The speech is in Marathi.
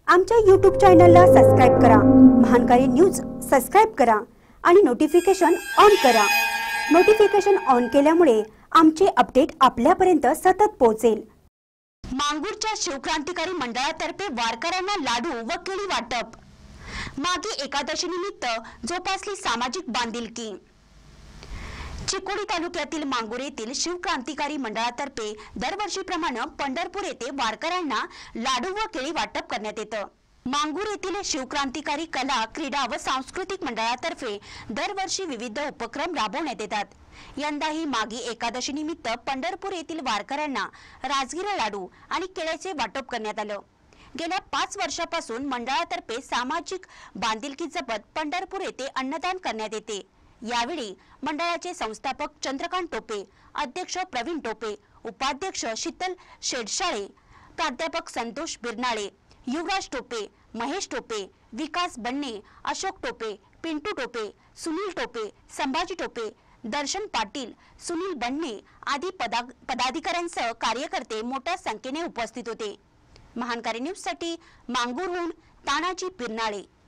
आमच्या YouTube चॅनलला सबस्क्राइब करा। महानकारी न्यूज सबस्क्राइब करा आणि नोटिफिकेशन ऑन करा। नोटिफिकेशन ऑन केल्यामुळे आमचे अपडेट आपल्यापर्यंत सतत पोहोचेल। मांगूरच्या शिवक्रांतिकारी मंडळातर्फे वारकऱ्यांना लाडू व केळी वाटप। मागी एकादशी निमित्त जोपासली सामाजिक बांधिलकी। चिकोडी तालुक्यातील मांगूर येथील शिवक्रांतिकारी मंडळातर्फे दरवर्षीप्रमाणे पंढरपूर येथे वारकऱ्यांना लाडू व केळी वाटप करण्यात येतं। मांगूर येथील शिवक्रांतिकारी कला, क्रीडा व सांस्कृतिक मंडळातर्फे दरवर्षी विविध उपक्रम राबवण्यात येतात। यंदाही मागी एकादशी निमित्त पंढरपूर येथील वारकऱ्यांना राजगिरा लाडू आणि केळ्याचे वाटप करण्यात आलं। गेल्या 5 वर्षापासून मंडळातर्फे सामाजिक बांधिलकी जपत पंढरपूर येथे अन्नदान करण्यात येते। यावेळी मंडळाचे संस्थापक चंद्रकांत टोपे, अध्यक्ष प्रवीण टोपे, उपाध्यक्ष शीतल शेडशाळे, प्राध्यापक संतोष बिरनाळे, युवराज टोपे, महेश टोपे, विकास बन्ने, अशोक टोपे, पिंटू टोपे, सुनील टोपे, संभाजी टोपे, दर्शन पाटील, सुनील बन्ने आदी पदाधिकाऱ्यांसह कार्यकर्ते मोठ्या संख्येने उपस्थित होते। महानकारी न्यूज साठी मांगूरहून तानाजी बिरनाळे।